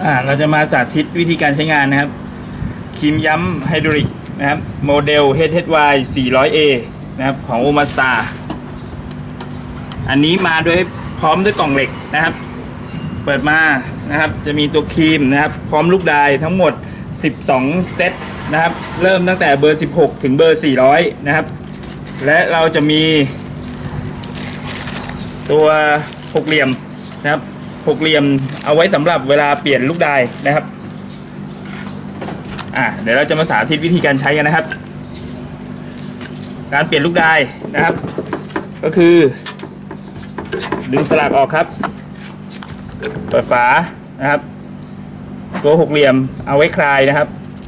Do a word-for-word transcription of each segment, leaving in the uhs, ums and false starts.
อ่าเราจะมาสาธิตวิธีการใช้งานนะครับครีมย้ำไฮดรอลิกนะครับโมเดล เอช เอช วาย สี่ร้อยเอ นะครับของ Omastar อันนี้มาด้วยพร้อมด้วยกล่องเหล็กนะครับเปิดมานะครับจะมีตัวครีมนะครับพร้อมลูกดายทั้งหมดสิบสองเซตนะครับเริ่มตั้งแต่เบอร์สิบหกถึงเบอร์สี่ร้อยนะครับและเราจะมีตัวหกเหลี่ยมนะครับหกเหลี่ยมเอาไว้สำหรับเวลาเปลี่ยนลูกดายนะครับอ่ะเดี๋ยวเราจะมาสาธิตวิธีการใช้กันนะครับการเปลี่ยนลูกดายนะครับก็คือดึงสลักออกครับเปิดฝานะครับตัวหกเหลี่ยมเอาไว้คลายนะครับ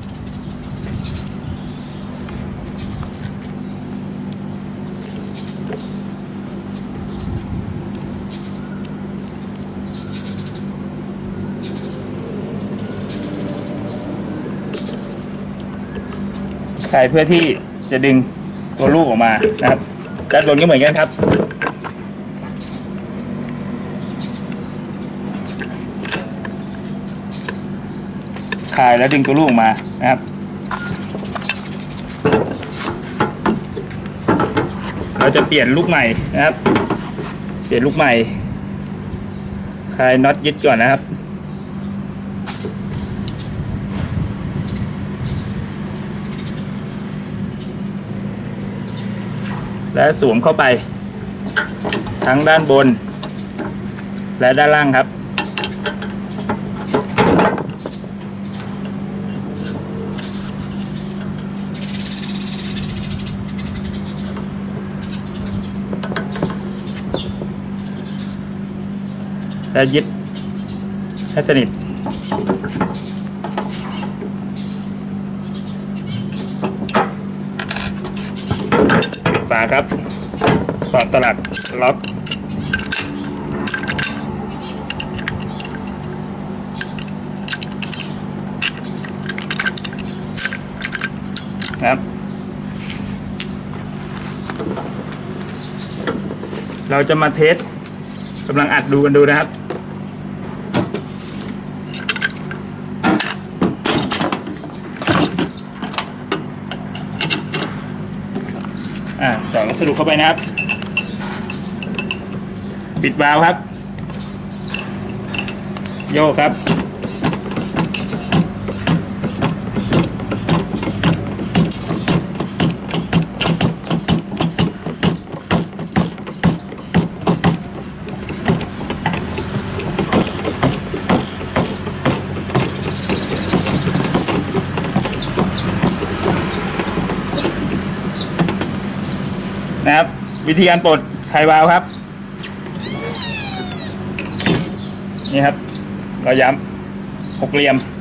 คลายเพื่อที่จะดึงตัวลูกออกมานะครับด้านบนก็เหมือนกันครับคลายแล้วดึงตัวลูกออกมานะครับเราจะเปลี่ยนลูกใหม่นะครับเปลี่ยนลูกใหม่คลายน็อตยึดก่อนนะครับและสวมเข้าไปทั้งด้านบนและด้านล่างครับและยึดให้สนิทปิดฝาครับสอดสลักล็อกนะครับเราจะมาเทสกำลังอัดดูกันดูนะครับอ่าใส่วัสดุเข้าไปนะครับปิดวาล์วครับโยกครับนะครับวิธีการปลดไขวาล์วครับนี่ครับเราย้ำหกเหลี่ยม